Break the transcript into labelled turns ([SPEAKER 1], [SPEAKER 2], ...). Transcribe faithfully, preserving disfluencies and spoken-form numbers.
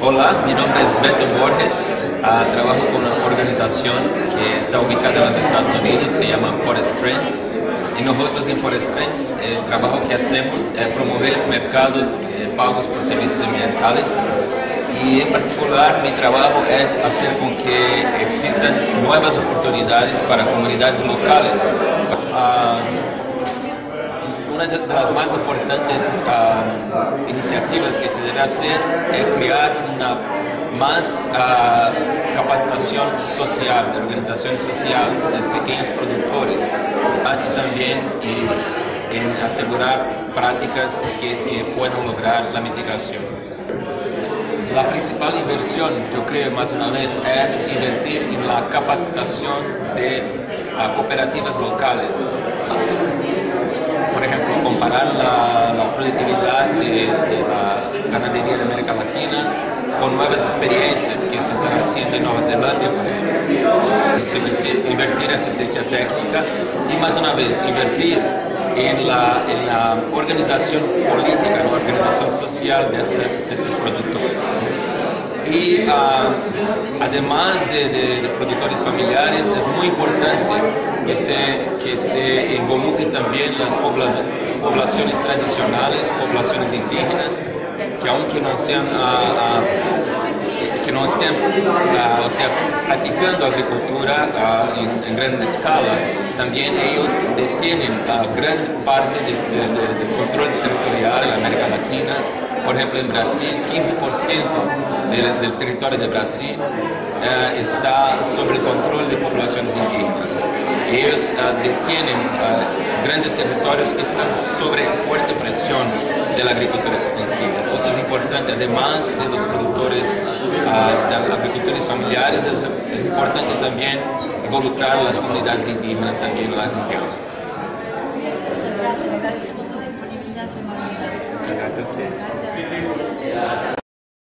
[SPEAKER 1] Hola, mi nombre es Beto Borges, uh, trabajo con una organización que está ubicada en los Estados Unidos, se llama Forest Trends. Y nosotros en Forest Trends, el trabajo que hacemos es promover mercados eh, pagos por servicios ambientales. Y en particular mi trabajo es hacer con que existan nuevas oportunidades para comunidades locales. Uh, Una de las más importantes uh, iniciativas que se debe hacer es crear una más uh, capacitación social, de organizaciones sociales, de pequeños productores, y también y, en asegurar prácticas que, que puedan lograr la mitigación. La principal inversión, yo creo más una vez, es invertir en la capacitación de uh, cooperativas locales. Por ejemplo, comparar la, la productividad de, de la ganadería de América Latina con nuevas experiencias que se están haciendo en Nueva Zelanda, por ejemplo. Invertir en asistencia técnica y, más una vez, invertir en la, en la organización política, en la organización social de estos, de estos productores. Y uh, además de, de, de productores familiares, es muy importante que se, que se involucren también las poblaciones tradicionales, poblaciones indígenas, que aunque no sean, uh, uh, que no estén uh, o sea, practicando agricultura uh, en, en gran escala, también ellos detienen uh, gran parte del de, de, de control territorial en América Latina. Por ejemplo, en Brasil, quince por ciento del, del territorio de Brasil uh, está sobre el control de poblaciones indígenas. Ellos uh, detienen uh, grandes territorios que están sobre fuerte presión de la agricultura extensiva. Entonces es importante, además de los productores, uh, de los agricultores familiares, es, es importante también involucrar a las comunidades indígenas también en la región.
[SPEAKER 2] Muchas gracias, agradecemos su disponibilidad, su amabilidad.
[SPEAKER 1] Muchas gracias a ustedes.
[SPEAKER 2] Gracias.